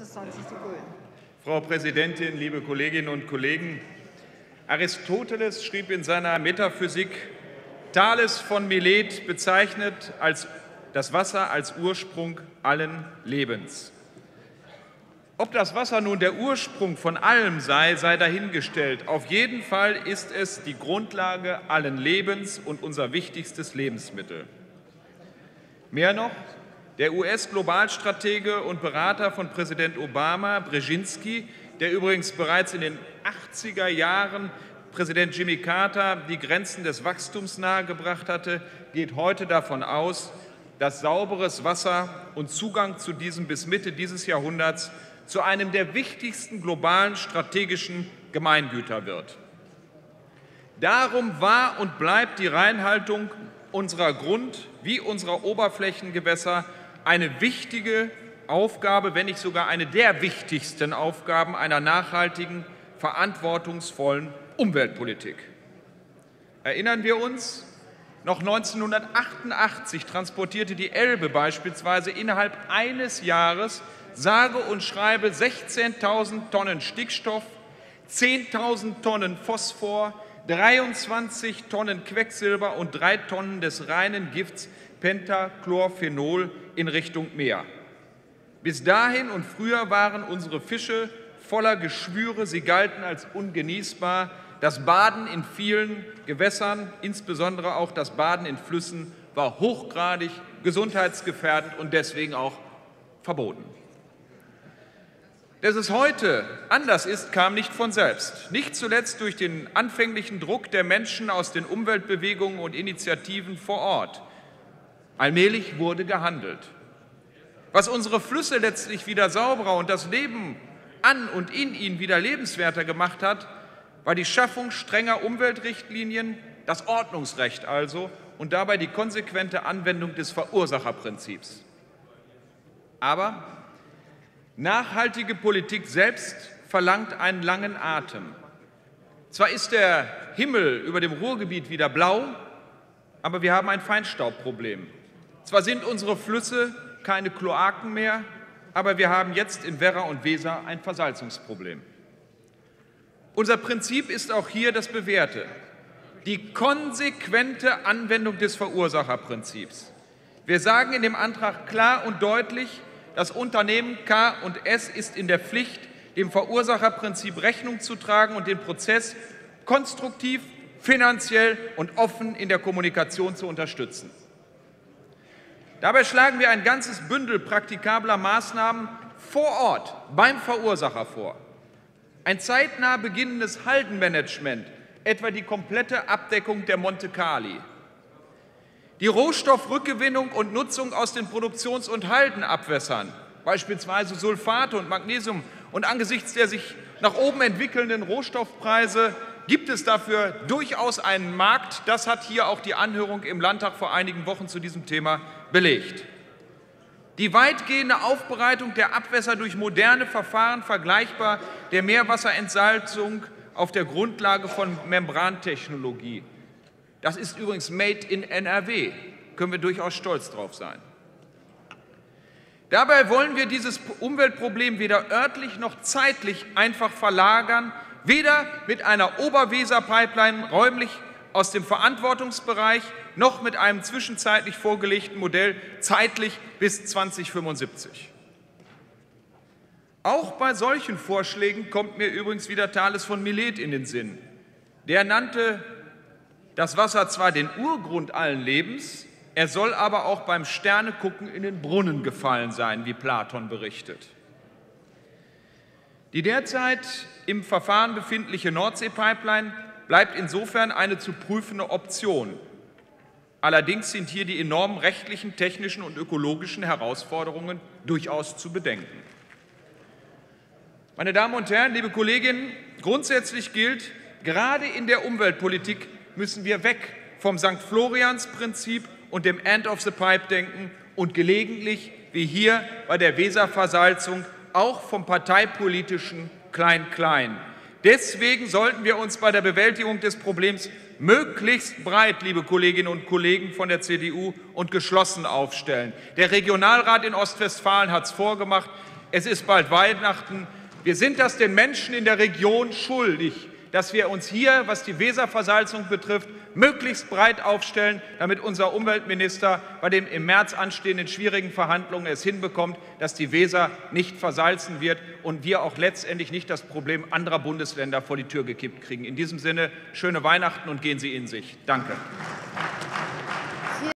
Frau Präsidentin, liebe Kolleginnen und Kollegen! Aristoteles schrieb in seiner Metaphysik, Thales von Milet bezeichnet das Wasser als Ursprung allen Lebens. Ob das Wasser nun der Ursprung von allem sei dahingestellt. Auf jeden Fall ist es die Grundlage allen Lebens und unser wichtigstes Lebensmittel. Mehr noch, der US-Globalstratege und Berater von Präsident Obama, Brzezinski, der übrigens bereits in den 80er Jahren Präsident Jimmy Carter die Grenzen des Wachstums nahegebracht hatte, geht heute davon aus, dass sauberes Wasser und Zugang zu diesem bis Mitte dieses Jahrhunderts zu einem der wichtigsten globalen strategischen Gemeingüter wird. Darum war und bleibt die Reinhaltung unserer Grund- wie unserer Oberflächengewässer eine wichtige Aufgabe, wenn nicht sogar eine der wichtigsten Aufgaben einer nachhaltigen, verantwortungsvollen Umweltpolitik. Erinnern wir uns, noch 1988 transportierte die Elbe beispielsweise innerhalb eines Jahres sage und schreibe 16.000 Tonnen Stickstoff, 10.000 Tonnen Phosphor, 23 Tonnen Quecksilber und 3 Tonnen des reinen Gifts Pentachlorphenol in Richtung Meer. Bis dahin und früher waren unsere Fische voller Geschwüre, sie galten als ungenießbar. Das Baden in vielen Gewässern, insbesondere auch das Baden in Flüssen, war hochgradig gesundheitsgefährdend und deswegen auch verboten. Dass es heute anders ist, kam nicht von selbst. Nicht zuletzt durch den anfänglichen Druck der Menschen aus den Umweltbewegungen und Initiativen vor Ort. Allmählich wurde gehandelt. Was unsere Flüsse letztlich wieder sauberer und das Leben an und in ihnen wieder lebenswerter gemacht hat, war die Schaffung strenger Umweltrichtlinien, das Ordnungsrecht also und dabei die konsequente Anwendung des Verursacherprinzips. Aber nachhaltige Politik selbst verlangt einen langen Atem. Zwar ist der Himmel über dem Ruhrgebiet wieder blau, aber wir haben ein Feinstaubproblem. Zwar sind unsere Flüsse keine Kloaken mehr, aber wir haben jetzt in Werra und Weser ein Versalzungsproblem. Unser Prinzip ist auch hier das bewährte, die konsequente Anwendung des Verursacherprinzips. Wir sagen in dem Antrag klar und deutlich, das Unternehmen K&S ist in der Pflicht, dem Verursacherprinzip Rechnung zu tragen und den Prozess konstruktiv, finanziell und offen in der Kommunikation zu unterstützen. Dabei schlagen wir ein ganzes Bündel praktikabler Maßnahmen vor Ort beim Verursacher vor. Ein zeitnah beginnendes Haldenmanagement, etwa die komplette Abdeckung der Monte Carli. Die Rohstoffrückgewinnung und Nutzung aus den Produktions- und Haldenabwässern, beispielsweise Sulfate und Magnesium. Und angesichts der sich nach oben entwickelnden Rohstoffpreise gibt es dafür durchaus einen Markt. Das hat hier auch die Anhörung im Landtag vor einigen Wochen zu diesem Thema belegt. Die weitgehende Aufbereitung der Abwässer durch moderne Verfahren, vergleichbar der Meerwasserentsalzung auf der Grundlage von Membrantechnologie. Das ist übrigens made in NRW, können wir durchaus stolz drauf sein. Dabei wollen wir dieses Umweltproblem weder örtlich noch zeitlich einfach verlagern, weder mit einer Oberweser-Pipeline räumlich aus dem Verantwortungsbereich noch mit einem zwischenzeitlich vorgelegten Modell zeitlich bis 2075. Auch bei solchen Vorschlägen kommt mir übrigens wieder Thales von Milet in den Sinn. Der nannte das Wasser zwar den Urgrund allen Lebens, er soll aber auch beim Sternegucken in den Brunnen gefallen sein, wie Platon berichtet. Die derzeit im Verfahren befindliche Nordsee-Pipeline bleibt insofern eine zu prüfende Option. Allerdings sind hier die enormen rechtlichen, technischen und ökologischen Herausforderungen durchaus zu bedenken. Meine Damen und Herren, liebe Kolleginnen, grundsätzlich gilt, gerade in der Umweltpolitik müssen wir weg vom St. Florians-Prinzip und dem End of the Pipe denken und gelegentlich, wie hier bei der Weserversalzung, auch vom parteipolitischen Klein-Klein. Deswegen sollten wir uns bei der Bewältigung des Problems möglichst breit, liebe Kolleginnen und Kollegen von der CDU, und geschlossen aufstellen. Der Regionalrat in Ostwestfalen hat es vorgemacht. Es ist bald Weihnachten. Wir sind das den Menschen in der Region schuldig, dass wir uns hier, was die Weserversalzung betrifft, möglichst breit aufstellen, damit unser Umweltminister bei den im März anstehenden schwierigen Verhandlungen es hinbekommt, dass die Weser nicht versalzen wird und wir auch letztendlich nicht das Problem anderer Bundesländer vor die Tür gekippt kriegen. In diesem Sinne, schöne Weihnachten und gehen Sie in sich. Danke.